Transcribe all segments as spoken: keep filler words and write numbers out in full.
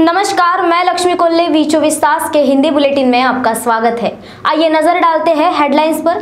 नमस्कार, मैं लक्ष्मी कोल्ले वी चौबीस तास के हिंदी बुलेटिन में आपका स्वागत है। आइए नजर डालते हैं हेडलाइंस पर।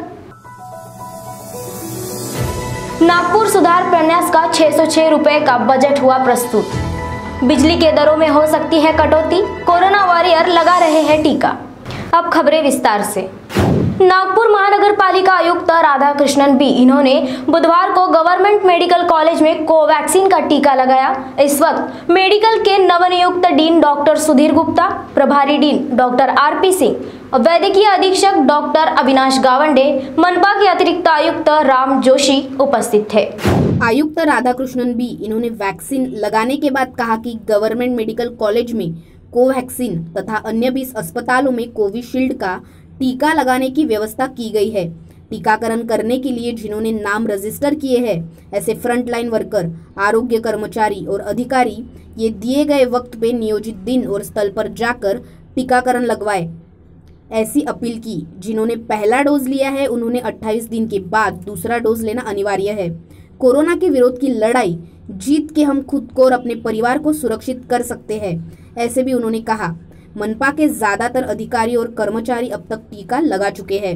नागपुर सुधार प्रन्यास का छह सौ छह रुपए का बजट हुआ प्रस्तुत। बिजली के दरों में हो सकती है कटौती, कोरोना वॉरियर लगा रहे हैं टीका। अब खबरें विस्तार से। नागपुर महानगर पालिका आयुक्त राधाकृष्णन बी इन्होंने बुधवार को गवर्नमेंट मेडिकल कॉलेज में कोवैक्सीन का टीका लगाया। इस वक्त मेडिकल के नवनियुक्त डीन डॉक्टर सुधीर गुप्ता, प्रभारी dean doctor R P Singh, वैद्यकीय अधीक्षक डॉक्टर अविनाश गावंडे, मनपा के अतिरिक्त आयुक्त राम जोशी उपस्थित थे। आयुक्त राधाकृष्णन बी इन्होंने वैक्सीन लगाने के बाद कहा कि गवर्नमेंट मेडिकल कॉलेज में कोवैक्सीन तथा अन्य बीस अस्पतालों में कोविशील्ड का टीका लगाने की व्यवस्था की गई है। टीकाकरण करने के लिए जिन्होंने नाम रजिस्टर किए हैं, ऐसे फ्रंटलाइन वर्कर, आरोग्य कर्मचारी और अधिकारी ये दिए गए वक्त पे नियोजित दिन और स्थल पर जाकर टीकाकरण लगवाए। ऐसी अपील की। जिन्होंने पहला डोज लिया है उन्होंने अट्ठाईस दिन के बाद दूसरा डोज लेना अनिवार्य है। कोरोना के विरोध की लड़ाई जीत के हम खुद को और अपने परिवार को सुरक्षित कर सकते हैं, ऐसे भी उन्होंने कहा। मनपा के ज्यादातर अधिकारी और कर्मचारी अब तक टीका लगा चुके हैं।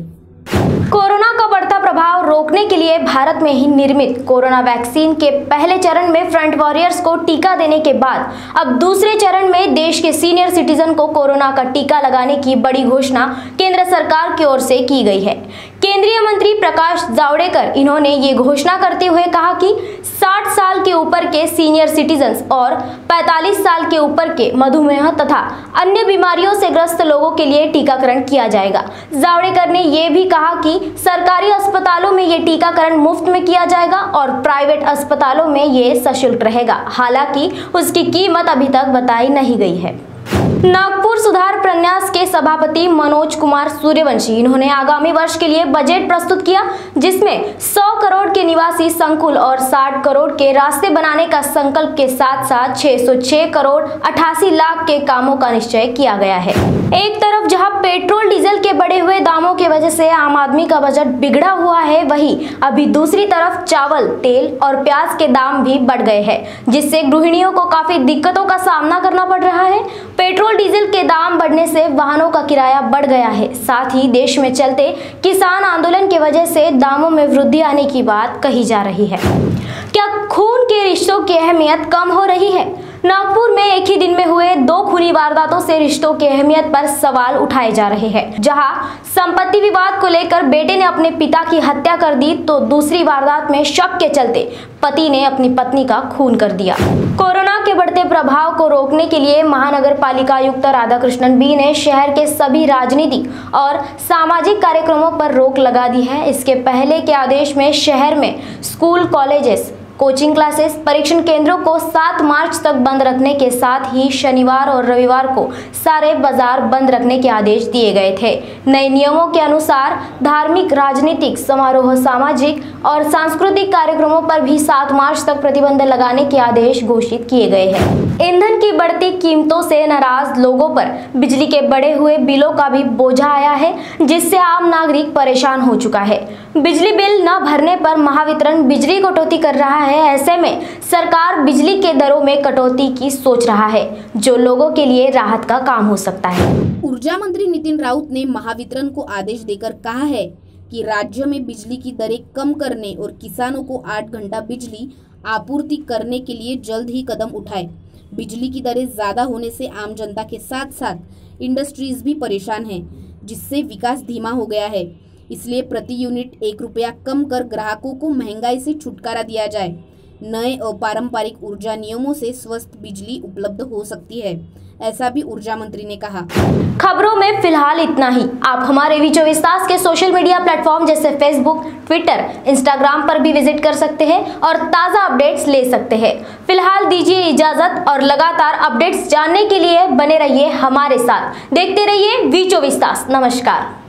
कोरोना का बढ़ता प्रभाव रोकने के लिए भारत में ही निर्मित कोरोना वैक्सीन के पहले चरण में फ्रंट वॉरियर्स को टीका देने के बाद अब दूसरे चरण में देश के सीनियर सिटीजन को कोरोना का टीका लगाने की बड़ी घोषणा केंद्र सरकार की ओर से की गई है। केंद्रीय मंत्री प्रकाश जावड़ेकर इन्होंने ये घोषणा करते हुए कहा कि साठ साल के ऊपर के सीनियर सिटीजन्स और पैंतालीस साल के ऊपर के मधुमेह तथा अन्य बीमारियों से ग्रस्त लोगों के लिए टीकाकरण किया जाएगा। जावड़ेकर ने यह भी कहा कि सरकारी अस्पतालों में ये टीकाकरण मुफ्त में किया जाएगा और प्राइवेट अस्पतालों में ये सशुल्क रहेगा। हालांकि उसकी कीमत अभी तक बताई नहीं गई है। नागपुर सुधार प्रन्यास के सभापति मनोज कुमार सूर्यवंशी इन्होंने आगामी वर्ष के लिए बजट प्रस्तुत किया, जिसमें सौ करोड़ के निवासी संकुल और साठ करोड़ के रास्ते बनाने का संकल्प के साथ साथ छह सौ छह करोड़ अठासी लाख के कामों का निश्चय किया गया है। एक तरफ जहां पेट्रोल डीजल के बढ़े हुए दामों की वजह से आम आदमी का बजट बिगड़ा हुआ है, वहीं अभी दूसरी तरफ चावल, तेल और प्याज के दाम भी बढ़ गए हैं, जिससे गृहिणियों को काफी दिक्कतों का सामना करना पड़ रहा है। पेट्रोल डीजल के दाम बढ़ने से वाहनों का किराया बढ़ गया है। साथ ही देश में चलते किसान आंदोलन की वजह से दामों में वृद्धि आने की बात कही जा रही है। क्या खून के रिश्तों की अहमियत कम हो रही है? नागपुर में एक ही दिन में हुए दो खूनी वारदातों से रिश्तों की अहमियत पर सवाल उठाए जा रहे हैं। जहां संपत्ति विवाद को लेकर बेटे ने अपने पिता की हत्या कर दी, तो दूसरी वारदात में शक के चलते पति ने अपनी पत्नी का खून कर दिया। कोरोना के बढ़ते प्रभाव को रोकने के लिए महानगर पालिका आयुक्त राधाकृष्णन बी ने शहर के सभी राजनीतिक और सामाजिक कार्यक्रमों पर रोक लगा दी है। इसके पहले के आदेश में शहर में स्कूल, कॉलेजेस, कोचिंग क्लासेस, परीक्षण केंद्रों को सात मार्च तक बंद रखने के साथ ही शनिवार और रविवार को सारे बाजार बंद रखने के आदेश दिए गए थे। नए नियमों के अनुसार धार्मिक, राजनीतिक समारोह, सामाजिक और सांस्कृतिक कार्यक्रमों पर भी सात मार्च तक प्रतिबंध लगाने के आदेश घोषित किए गए हैं। ईंधन की बढ़ती कीमतों से नाराज लोगों पर बिजली के बढ़े हुए बिलों का भी बोझा आया है, जिससे आम नागरिक परेशान हो चुका है। बिजली बिल न भरने पर महावितरण बिजली कटौती कर रहा है। ऐसे में सरकार बिजली के दरों में कटौती की सोच रहा है, जो लोगों के लिए राहत का काम हो सकता है। ऊर्जा मंत्री नितिन राउत ने महावितरण को आदेश देकर कहा है कि राज्य में बिजली की दरें कम करने और किसानों को आठ घंटा बिजली आपूर्ति करने के लिए जल्द ही कदम उठाए। बिजली की दरें ज्यादा होने से आम जनता के साथ साथ इंडस्ट्रीज भी परेशान हैं, जिससे विकास धीमा हो गया है। इसलिए प्रति यूनिट एक रुपया कम कर ग्राहकों को महंगाई से छुटकारा दिया जाए। नए और पारंपरिक ऊर्जा नियमों से स्वस्थ बिजली उपलब्ध हो सकती है, ऐसा भी ऊर्जा मंत्री ने कहा। खबरों में फिलहाल इतना ही। आप हमारे वी चौबीस तास के सोशल मीडिया प्लेटफॉर्म जैसे फेसबुक, ट्विटर, इंस्टाग्राम पर भी विजिट कर सकते हैं और ताज़ा अपडेट्स ले सकते हैं। फिलहाल दीजिए इजाजत और लगातार अपडेट्स जानने के लिए बने रहिए हमारे साथ। देखते रहिए वी चौबीस तास। नमस्कार।